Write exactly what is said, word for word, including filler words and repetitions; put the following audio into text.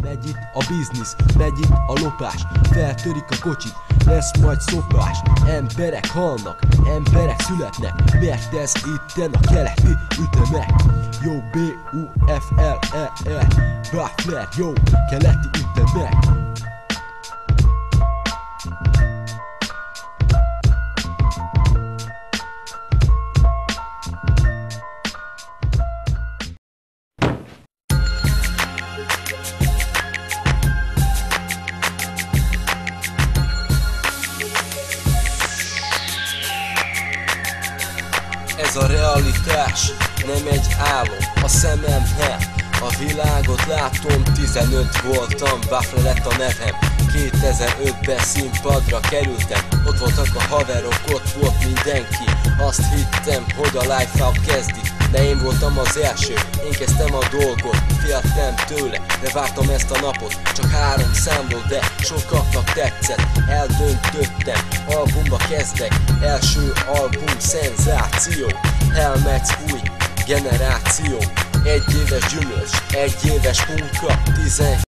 Megy itt a biznisz, megy itt a lopás, feltörik a kocsit, lesz majd szopás. Emberek halnak, emberek születnek, mert ez itten a keleti ütemek. Jó, B U F L E R, Waffler, jó, keleti ütemek. Ez a realitás, nem egy álom, a szememhez. A világot látom, tizenöt voltam, Waffler lett a nevem. kétezer-ötben színpadra kerültem, ott voltak a haverok, ott volt mindenki. Azt hittem, hogy a life-out kezdi, de én voltam az első, én kezdtem a dolgot. Féltem tőle, de vártam ezt a napot. Csak három számból, de sokaknak tetszett. Eldöntöttem, albumba kezdek. Első album, szenzáció. Helmetsz új generáció. Egy éves gyümölcs, egy éves munka, tizen